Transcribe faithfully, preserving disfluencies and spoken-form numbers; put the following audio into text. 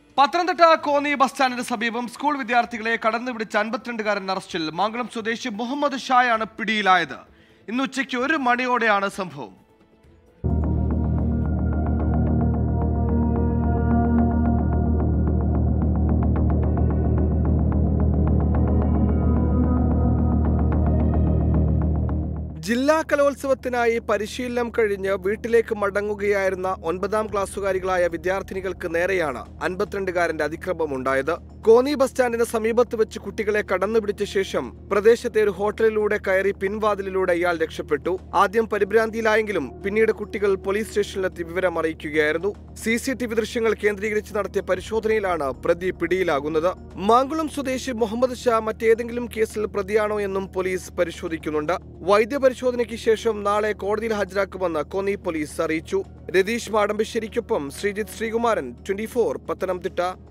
Pathanamthitta Konni bus സ്റ്റാൻഡിന് സമീപം school വിദ്യാർത്ഥികളെ കടന്നുപിടിച്ച അൻപത്തിരണ്ടുകാരൻ അറസ്റ്റിൽ. മാങ്കുളം സ്വദേശി മുഹമ്മദ് ഷായാണ് പിടിയിലായത്. ഇന്ന് ഉച്ചയ്ക്ക് ഒരു മണിയോടെയാണ് സംഭവം. ജില്ലാ കലോത്സവത്തിനായി പരിശീലനം കഴിഞ്ഞ് വീട്ടിലേക്ക് മടങ്ങുകയായിരുന്ന ഒൻപതാം ക്ലാസ്സുകാരികളായ വിദ്യാർത്ഥിനികൾക്ക് നേരെയാണ് അൻപത്തിരണ്ടുകാരന്റെ അതിക്രമമുണ്ടായത്. കോന്നി ബസ് സ്റ്റാൻഡിന് സമീപത്ത് വെച്ച് കുട്ടികളെ കടന്നുപിടിച്ച ശേഷം പ്രദേശത്തെ ഒരു ഹോട്ടലിലൂടെ കയറി പിൻവാതിലിലൂടെ ഇയാൾ രക്ഷപ്പെട്ടു. ആദ്യം പരിഭ്രാന്തിയിലായെങ്കിലും പിന്നീട് കുട്ടികൾ പോലീസ് സ്റ്റേഷനിലെത്തി വിവരം അറിയിക്കുകയായിരുന്നു. സി സി ടി വി ദൃശ്യങ്ങൾ കേന്ദ്രീകരിച്ച് നടത്തിയ പരിശോധനയിലാണ് പ്രതി പിടിയിലാകുന്നത്. മാങ്കുളം സ്വദേശി മുഹമ്മദ് ഷാ മറ്റേതെങ്കിലും കേസിൽ പ്രതിയാണോ എന്നും പോലീസ് പരിശോധിക്കുന്നുണ്ട്. വൈദ്യപരിശോധനയ്ക്ക് ശേഷം നാളെ കോടതിയിൽ ഹാജരാക്കുമെന്ന് കോന്നി പോലീസ് അറിയിച്ചു. രതീഷ് മാടമ്പശ്ശേരിക്കൊപ്പം ശ്രീജിത്ത് ശ്രീകുമാരൻ, ട്വന്റി ഫോർ, പത്തനംതിട്ട.